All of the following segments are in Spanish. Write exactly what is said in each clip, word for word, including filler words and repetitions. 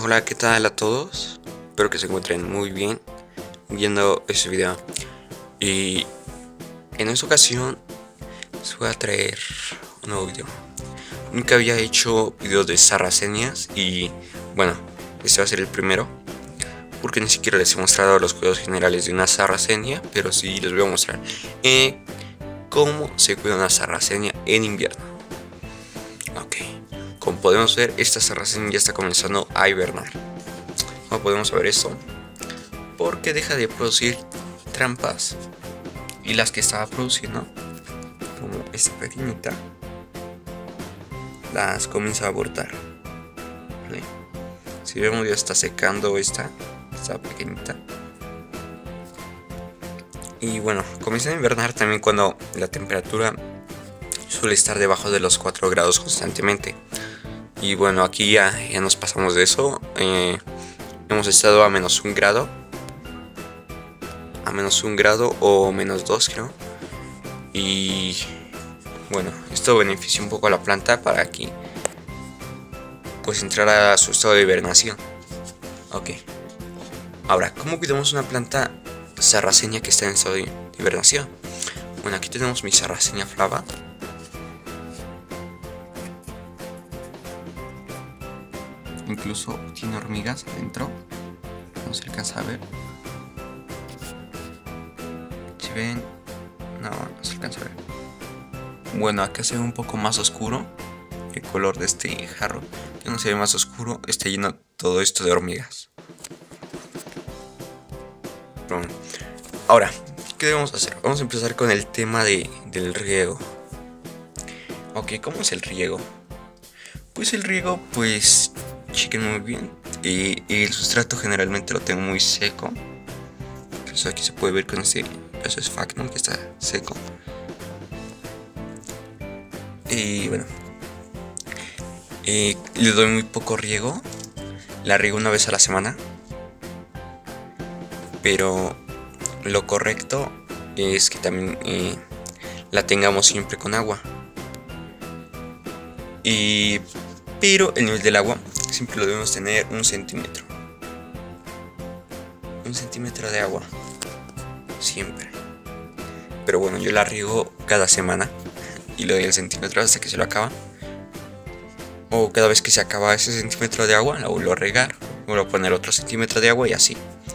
Hola, ¿qué tal a todos? Espero que se encuentren muy bien viendo este video. Y en esta ocasión les voy a traer un nuevo video. Nunca había hecho videos de sarracenías y bueno, este va a ser el primero, porque ni siquiera les he mostrado los cuidados generales de una sarracenia, pero sí les voy a mostrar eh, cómo se cuida una sarracenia en invierno. Ok, como podemos ver, esta sarracenia ya está comenzando a hibernar. Como podemos ver esto, porque deja de producir trampas, y las que estaba produciendo, como esta pequeñita, las comienza a abortar. ¿Vale? Si vemos, ya está secando esta, esta pequeñita. Y bueno, comienza a invernar también cuando la temperatura suele estar debajo de los cuatro grados constantemente. Y bueno, aquí ya, ya nos pasamos de eso. Eh, hemos estado a menos un grado. A menos un grado o menos dos, creo. Y bueno, esto beneficia un poco a la planta para que pues entrar a su estado de hibernación. Ok. Ahora, ¿cómo cuidamos una planta sarracenia que está en estado de hibernación? Bueno, aquí tenemos mi sarracenia flava. Incluso tiene hormigas adentro. No se alcanza a ver. Si ven, no, no se alcanza a ver. Bueno, acá se ve un poco más oscuro el color de este jarro. Ya no se ve más oscuro, está lleno todo esto de hormigas. Bueno, ahora, ¿qué debemos hacer? Vamos a empezar con el tema de, del riego. Ok, ¿cómo es el riego? Pues el riego, pues, chequen muy bien. Y, y el sustrato generalmente lo tengo muy seco. Eso aquí se puede ver con este pedazo de esfagno que está seco. Y bueno, eh, le doy muy poco riego. La riego una vez a la semana. Pero lo correcto es que también eh, la tengamos siempre con agua. Y pero el nivel del agua siempre lo debemos tener un centímetro. Un centímetro de agua. Siempre. Pero bueno, yo la riego cada semana. Y le doy el centímetro hasta que se lo acaba. O cada vez que se acaba ese centímetro de agua, la vuelvo a regar. Vuelvo a poner otro centímetro de agua y así.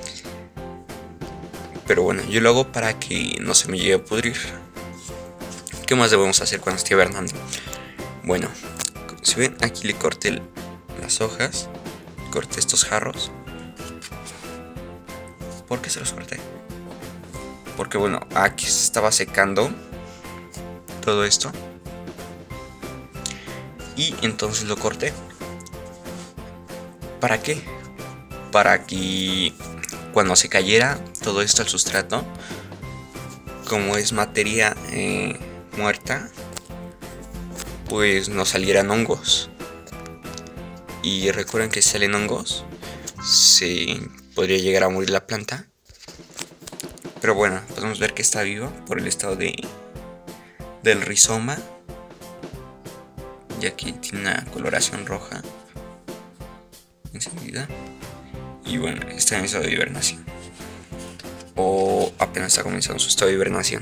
Pero bueno, yo lo hago para que no se me llegue a pudrir. ¿Qué más debemos hacer cuando esté hibernando? Bueno, si ven, aquí le corté el, las hojas. Corté estos jarros. ¿Por qué se los corté? Porque bueno, aquí se estaba secando todo esto. Y entonces lo corté. ¿Para qué? Para que cuando se cayera todo esto al sustrato, como es materia eh, muerta, pues no salieran hongos. Y recuerden que si salen hongos, se podría llegar a morir la planta. Pero bueno, podemos ver que está viva por el estado de del rizoma. Y aquí tiene una coloración roja encendida. Y bueno, está en estado de hibernación. O apenas está comenzando su estado de hibernación.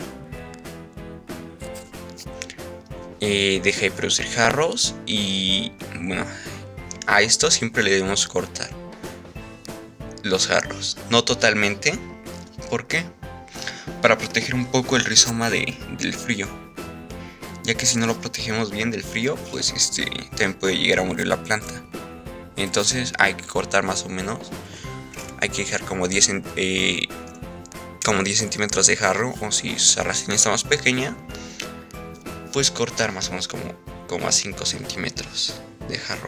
Eh, deja de producir jarros. Y bueno, a esto siempre le debemos cortar los jarros. No totalmente. ¿Por qué? Para proteger un poco el rizoma de, del frío. Ya que si no lo protegemos bien del frío, pues este también puede llegar a morir la planta. Entonces hay que cortar más o menos. Hay que dejar como diez, eh, como diez centímetros de jarro. O si su sarracenia está más pequeña, pues cortar más o menos como, como a cinco centímetros de jarro.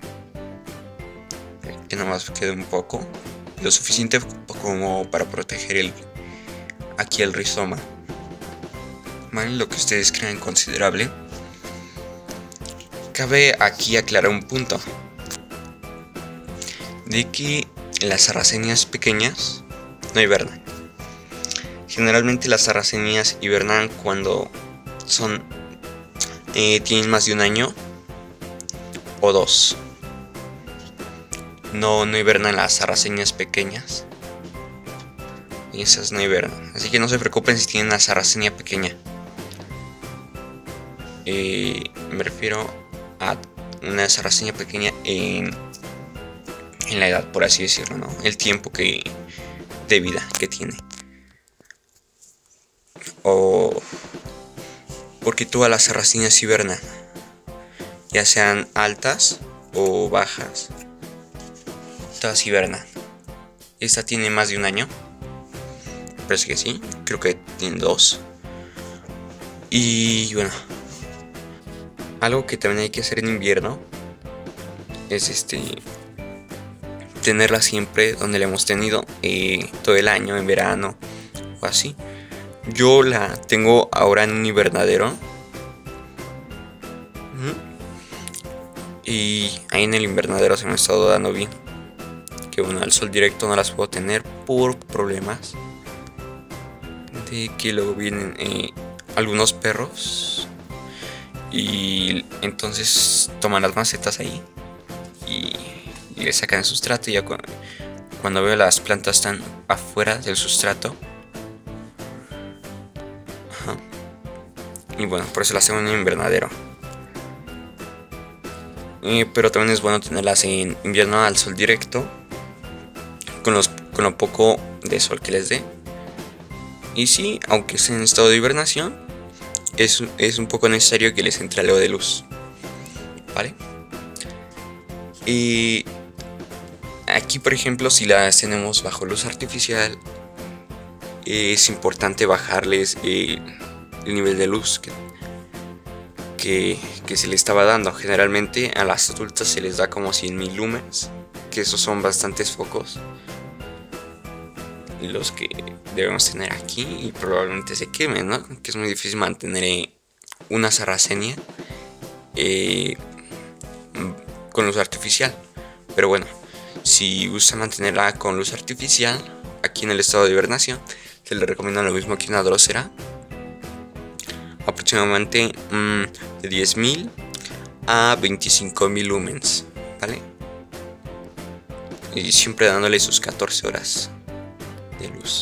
Que nomás quede un poco. Lo suficiente como para proteger el, aquí el rizoma. ¿Vale? Lo que ustedes crean considerable. Cabe aquí aclarar un punto. De que las sarracenias pequeñas no hibernan. Generalmente las sarracenias hibernan cuando son eh, tienen más de un año o dos. no, no hibernan las sarraceñas pequeñas. Y esas no hibernan. Así que no se preocupen si tienen una sarracenia pequeña. Eh, me refiero a una sarracenia pequeña en, en la edad, por así decirlo, ¿no? El tiempo que, de vida que tiene. O porque todas las sarraceñas hibernan, ya sean altas o bajas, todas hibernan. Esta tiene más de un año. Parece que sí, creo que tiene dos. Y bueno, algo que también hay que hacer en invierno es este tenerla siempre donde la hemos tenido eh, todo el año, en verano o así. Yo la tengo ahora en un invernadero. Y ahí en el invernadero se me ha estado dando bien. Que bueno, al sol directo no las puedo tener por problemas de que luego vienen eh, algunos perros y entonces toman las macetas ahí y, y le sacan el sustrato. Y ya cuando, cuando veo las plantas están afuera del sustrato, ajá, y bueno, por eso las tengo en un invernadero. Eh, pero también es bueno tenerlas en invierno al sol directo, con, los, con lo poco de sol que les dé. Y sí, aunque estén en estado de hibernación, es, es un poco necesario que les entre algo de luz, ¿vale? Y aquí, por ejemplo, si las tenemos bajo luz artificial, es importante bajarles eh, el nivel de luz que, que, que se le estaba dando. Generalmente a las adultas se les da como cien mil lumens, que esos son bastantes focos los que debemos tener aquí, y probablemente se quemen, ¿no? Que es muy difícil mantener una sarracenia eh, con luz artificial. Pero bueno, si gusta mantenerla con luz artificial aquí en el estado de hibernación, se le recomienda lo mismo que una Drosera, aproximadamente mmm, de diez mil a veinticinco mil lumens, ¿vale? Y siempre dándole sus catorce horas de luz,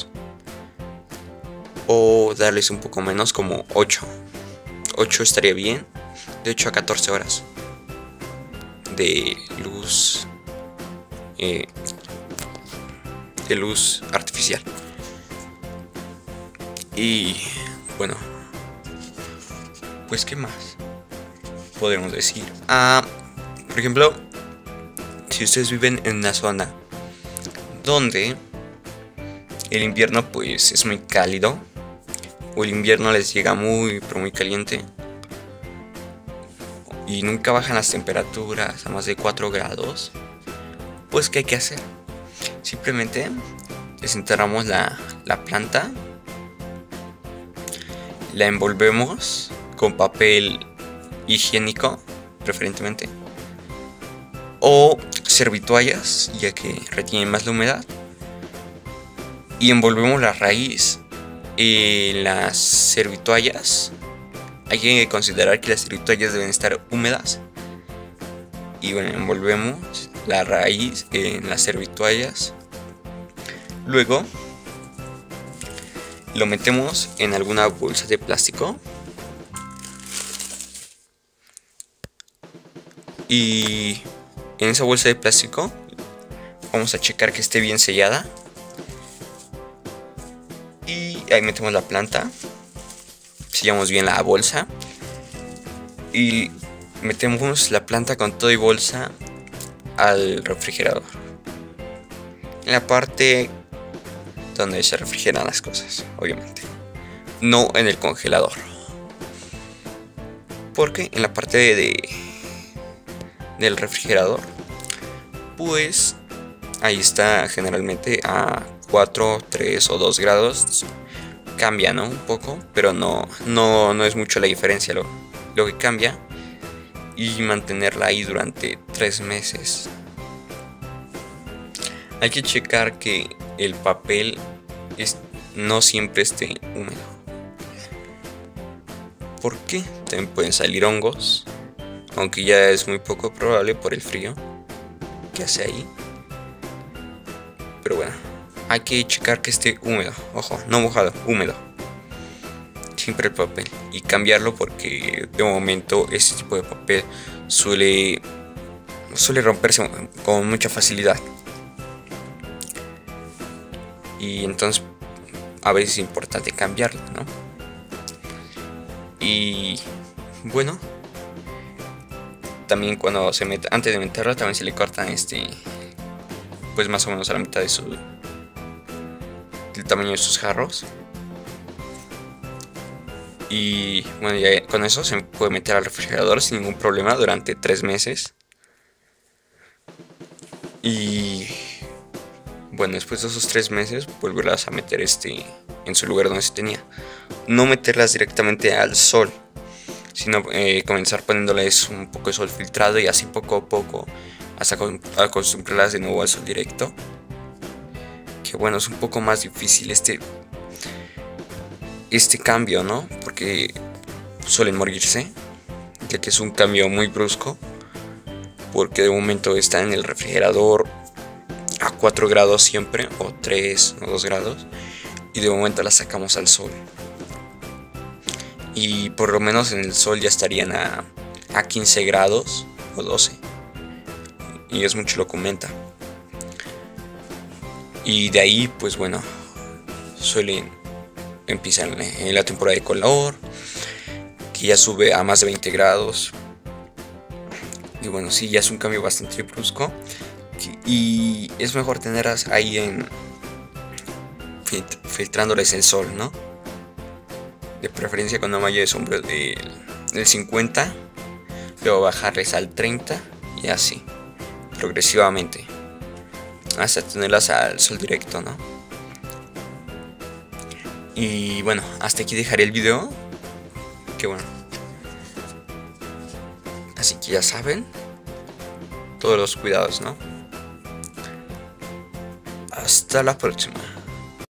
o darles un poco menos, como ocho ocho estaría bien, de ocho a catorce horas de luz eh, de luz artificial. Y bueno, pues qué más podemos decir. Ah, por ejemplo, si ustedes viven en una zona donde el invierno pues es muy cálido, o el invierno les llega muy pero muy caliente y nunca bajan las temperaturas a más de cuatro grados, pues ¿qué hay que hacer? Simplemente desenterramos la, la planta, la envolvemos con papel higiénico preferentemente, o servitoallas, ya que retienen más la humedad, y envolvemos la raíz en las servitoallas. Hay que considerar que las servitoallas deben estar húmedas, y bueno, envolvemos la raíz en las servitoallas. Luego lo metemos en alguna bolsa de plástico y en esa bolsa de plástico vamos a checar que esté bien sellada. Y ahí metemos la planta, sellamos bien la bolsa y metemos la planta con todo y bolsa al refrigerador, en la parte donde se refrigeran las cosas, obviamente, no en el congelador, porque en la parte de, de del refrigerador pues ahí está generalmente a cuatro, tres o dos grados. Cambia, ¿no? Un poco, pero no, no, no es mucho la diferencia lo, lo que cambia. Y mantenerla ahí durante tres meses. Hay que checar que el papel es, no siempre esté húmedo. ¿Por qué? También pueden salir hongos, aunque ya es muy poco probable por el frío que hace ahí. pero bueno, hay que checar que esté húmedo, ojo, no mojado, húmedo siempre el papel, y cambiarlo porque de momento este tipo de papel suele suele romperse con mucha facilidad, y entonces a veces es importante cambiarlo, ¿no? Y bueno, también cuando se mete, antes de meterlo, también se le cortan este, pues más o menos a la mitad de su, del tamaño de sus jarros. Y bueno, ya con eso se puede meter al refrigerador sin ningún problema durante tres meses. Y bueno, después de esos tres meses, volverlas a meter este en su lugar donde se tenía. No meterlas directamente al sol, sino eh, comenzar poniéndoles un poco de sol filtrado, y así poco a poco hasta acostumbrarlas de nuevo al sol directo. Que bueno, es un poco más difícil este este cambio, ¿no? Porque suelen morirse, ya que es un cambio muy brusco, porque de momento está en el refrigerador a cuatro grados siempre, o tres o dos grados, y de momento las sacamos al sol, y por lo menos en el sol ya estarían a, a quince grados o doce, y es mucho lo que aumenta. Y de ahí pues bueno, suelen empezar en la temporada de color, que ya sube a más de veinte grados, y bueno, sí, ya es un cambio bastante brusco, y es mejor tenerlas ahí en filtrándoles el sol, ¿no? De preferencia con una malla de sombra del, del cincuenta, luego bajarles al treinta, y así progresivamente hasta tenerlas al sol directo, ¿no? Y bueno, hasta aquí dejaré el video, que bueno, así que ya saben todos los cuidados, ¿no? Hasta la próxima.